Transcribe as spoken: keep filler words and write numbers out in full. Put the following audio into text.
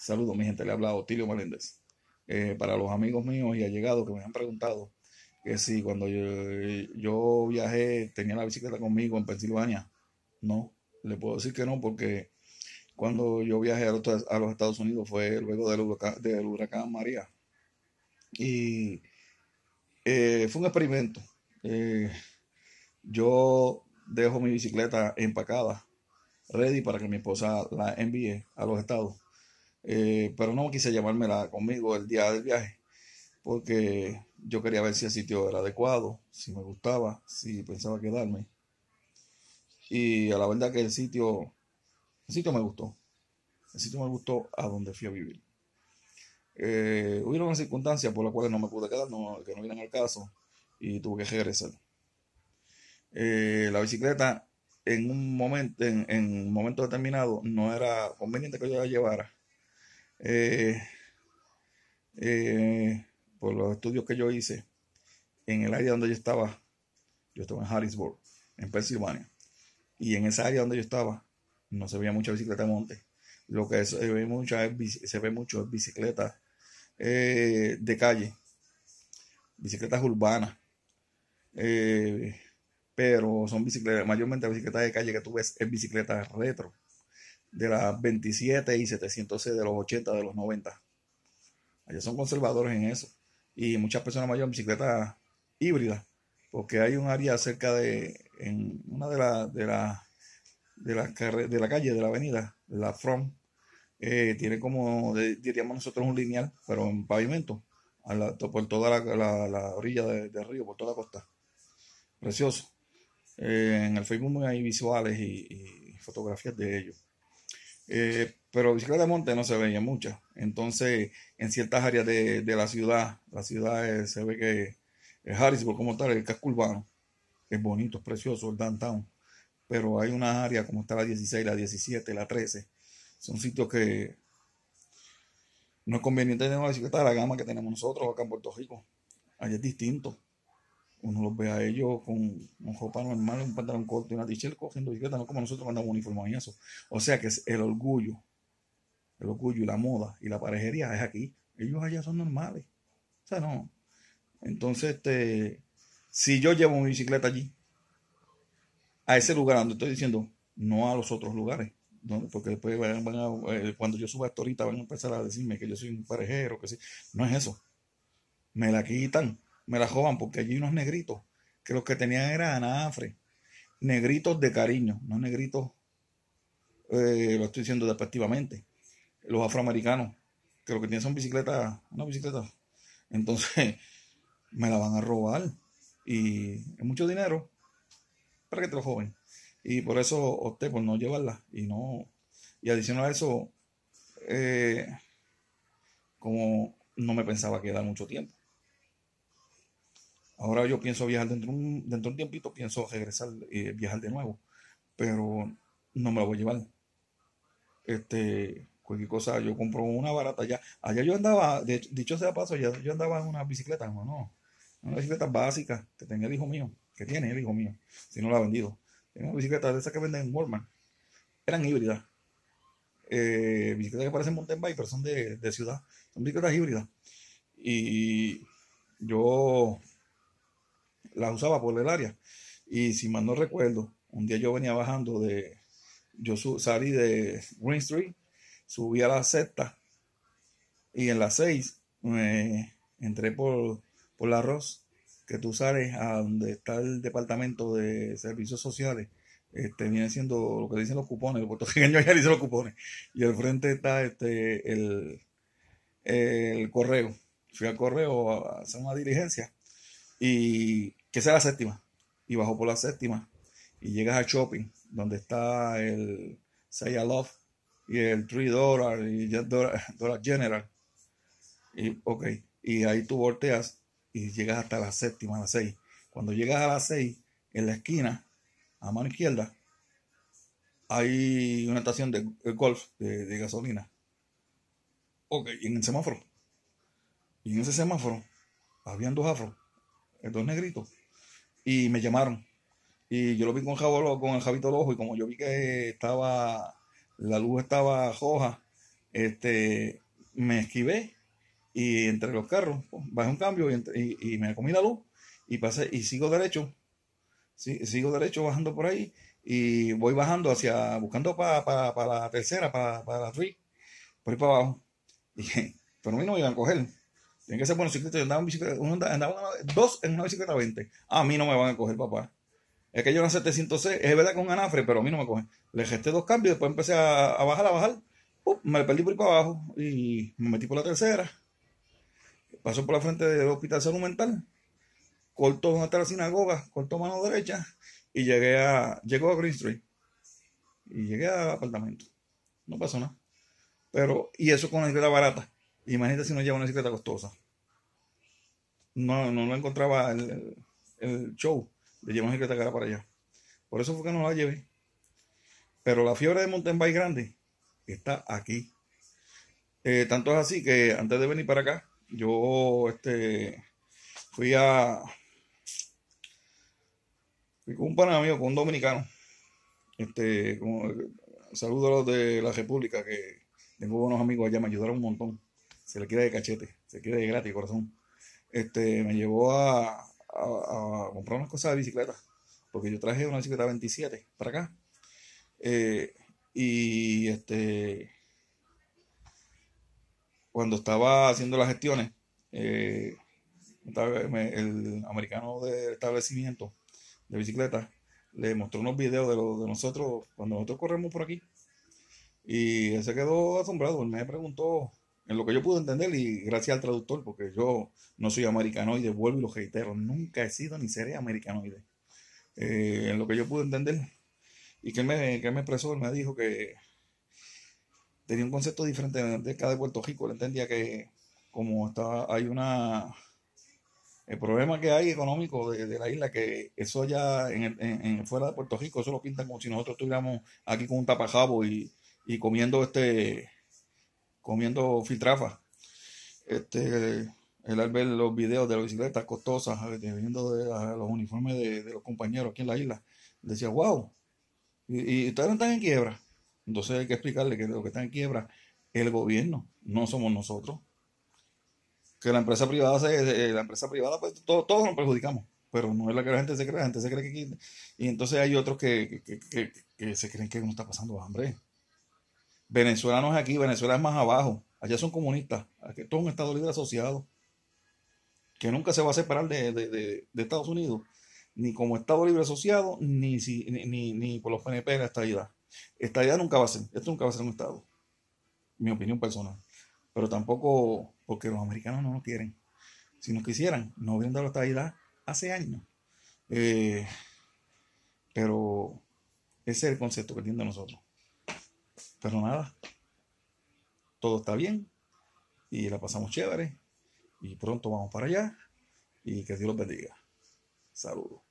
Saludos, mi gente, le habla Otilio Meléndez. Eh, para los amigos míos y allegados que me han preguntado que si cuando yo, yo viajé tenía la bicicleta conmigo en Pensilvania, no, le puedo decir que no porque cuando yo viajé a los, a los Estados Unidos fue luego del huracán, del huracán María y eh, fue un experimento. Eh, yo dejo mi bicicleta empacada, ready para que mi esposa la envíe a los estados. Eh, pero no quise llevármela conmigo el día del viaje porque yo quería ver si el sitio era adecuado, si me gustaba, si pensaba quedarme. Y a la verdad que el sitio, el sitio me gustó. El sitio me gustó a donde fui a vivir. Eh, hubieron unas circunstancias por las cuales no me pude quedar, no, que no vienen al caso, y tuve que regresar. Eh, la bicicleta en un momento, en, en un momento determinado no era conveniente que yo la llevara. Eh, eh, por los estudios que yo hice en el área donde yo estaba, yo estaba en Harrisburg, en Pensilvania, y en esa área donde yo estaba no se veía mucha bicicleta de monte. Lo que se ve, mucha es, se ve mucho es bicicleta eh, de calle, bicicletas urbanas, eh, pero son bicicletas, mayormente bicicletas de calle que tú ves es bicicleta retro, de las veintisiete y setecientos C de los ochenta, de los noventa. Allá son conservadores en eso. Y muchas personas mayores en bicicleta híbrida, porque hay un área cerca de, en una de las de la, de la, de la calle, de la avenida, la From, eh, tiene como, de, diríamos nosotros, un lineal, pero en pavimento, a la, por toda la, la, la orilla de, del río, por toda la costa. Precioso. Eh, en el Facebook hay visuales y, y fotografías de ellos. Eh, pero bicicleta de monte no se veía muchas. Entonces, en ciertas áreas de, de la ciudad, la ciudad eh, se ve que es Harrisburg como tal, el casco urbano, es bonito, es precioso, el downtown. Pero hay unas áreas como está la dieciséis, la diecisiete, la trece. Son sitios que no es conveniente tener una bicicleta de la gama que tenemos nosotros acá en Puerto Rico. Allá es distinto. Uno los ve a ellos con un ropa normal, un pantalón corto y una t-shirt cogiendo bicicleta, no como nosotros que andamos uniformados y eso. O sea que es el orgullo, el orgullo y la moda y la parejería es aquí. Ellos allá son normales. O sea, no. Entonces, este, si yo llevo mi bicicleta allí, a ese lugar donde estoy diciendo, no a los otros lugares, donde, porque después van, van a, eh, cuando yo suba esto ahorita van a empezar a decirme que yo soy un parejero, que sí. No es eso. Me la quitan, me la jodan, porque allí hay unos negritos que los que tenían era anafre, negritos de cariño, no negritos, eh, lo estoy diciendo despectivamente, los afroamericanos, que lo que tienen son bicicletas, una bicicleta. Entonces, me la van a robar. Y es mucho dinero para que te lo joven. Y por eso opté por no llevarla. Y no. Y adicional a eso, eh, como no me pensaba quedar mucho tiempo. Ahora yo pienso viajar dentro de un, dentro de un tiempito, pienso regresar y viajar de nuevo. Pero no me la voy a llevar. Este, cualquier cosa, yo compro una barata allá. Allá yo andaba, de, dicho sea paso, ya, yo andaba en una bicicleta, no, no. Una bicicleta básica que tenía el hijo mío, que tiene el hijo mío, si no la ha vendido. Tenía una bicicleta de esas que venden en Walmart. Eran híbridas. Eh, bicicletas que parecen mountain bike, pero son de, de ciudad. Son bicicletas híbridas. Y yo las usaba por el área. Y si mal no recuerdo, un día yo venía bajando de. Yo su, salí de Green Street, subí a la sexta y en la seis me entré por, por la Ross, que tú sales a donde está el departamento de servicios sociales. Este, viene siendo lo que dicen los cupones, los puertorriqueños ya dicen los cupones. Y al frente está este, el, el correo. Fui al correo a hacer una diligencia y que sea la séptima. Y bajo por la séptima y llegas al shopping, donde está el Say I Love y el tres dólares y Dollar, Dollar General. Y, ok, y ahí tú volteas y llegas hasta la séptima, a las seis. Cuando llegas a las seis, en la esquina, a mano izquierda, hay una estación de, de golf, de, de gasolina. Ok, y en el semáforo. Y en ese semáforo, habían dos afros, dos negritos, y me llamaron. Y yo lo vi con, jabolo, con el jabito al ojo y como yo vi que estaba, la luz estaba roja, Este, me esquivé y entre los carros, pues, bajé un cambio y, entre- y- y me comí la luz y pasé y sigo derecho, sí, sigo derecho bajando por ahí y voy bajando hacia, buscando para la tercera, para la tres, por ahí para abajo. Y, pero a mí no me iban a coger. Tienen que ser buenos ciclistas. Yo andaba en bicicleta, uno andaba, andaba una- dos en una bicicleta veinte. A mí no me van a coger, papá. Es que yo era setecientos C, es verdad con un anafre, pero a mí no me cogen. Le gesté dos cambios, después empecé a, a bajar, a bajar. ¡Pum! Me perdí por ahí para abajo y me metí por la tercera. Pasó por la frente del Hospital Salud Mental, cortó donde está la sinagoga, cortó mano derecha y llegué a, llegó a Green Street y llegué al apartamento. No pasó nada. Pero, y eso con una bicicleta barata. Imagínate si no lleva una bicicleta costosa. No, no, no encontraba el, el- el show de llevar una bicicleta cara para allá. Por eso fue que no la llevé. Pero la fiebre de mountain bike grande está aquí. Eh, tanto es así que antes de venir para acá, yo este, fui a fui con un pana mío, con un dominicano. Este, con, saludo a los de la República, que tengo buenos amigos allá, me ayudaron un montón. Se le quiere de cachete, se quiere de gratis, corazón. Este, me llevó a, a- a comprar unas cosas de bicicleta, porque yo traje una bicicleta veintisiete para acá. Eh, y este, cuando estaba haciendo las gestiones, eh, estaba- me- el americano del establecimiento de bicicleta le mostró unos videos de, lo, de nosotros cuando nosotros corremos por aquí. Y él se quedó asombrado. Él me preguntó en lo que yo pude entender y gracias al traductor, porque yo no soy americanoide, vuelvo y lo reitero, nunca he sido ni seré americanoide. Eh, en lo que yo pude entender y que él me, que él me expresó, él me dijo que tenía un concepto diferente de acá de Puerto Rico. Él entendía que como está, hay una... El problema que hay económico de, de la isla, que eso ya en, el- en- en- fuera de Puerto Rico, eso lo pintan como si nosotros estuviéramos aquí con un tapajabo y, y comiendo este comiendo filtrafa. Este, el al ver los videos de las bicicletas costosas, eh, de- viendo de, a los uniformes de, de los compañeros aquí en la isla, decía, wow, y, y ustedes no están en quiebra. Entonces hay que explicarle que lo que está en quiebra es el gobierno, no somos nosotros. Que la empresa privada, se, se- la empresa privada, pues todo- todos nos perjudicamos, pero no es la que la gente se cree, la gente se cree que aquí- y entonces hay otros que, que, que- que- que se creen que uno está pasando hambre. Venezuela no es aquí, Venezuela es más abajo. Allá son comunistas. Aquí esto es un Estado libre asociado que nunca se va a separar de, de- de- de Estados Unidos, ni como Estado libre asociado, ni, si, ni, ni, ni por los P N P de la estadidad. Estadidad nunca va a ser, esto nunca va a ser un Estado, mi opinión personal. Pero tampoco porque los americanos no lo quieren. Si nos quisieran, nos hubieran dado la estadidad hace años. Eh, pero ese es el concepto que tienen de nosotros. Pero nada, todo está bien y la pasamos chévere y pronto vamos para allá y que Dios los bendiga. Saludos.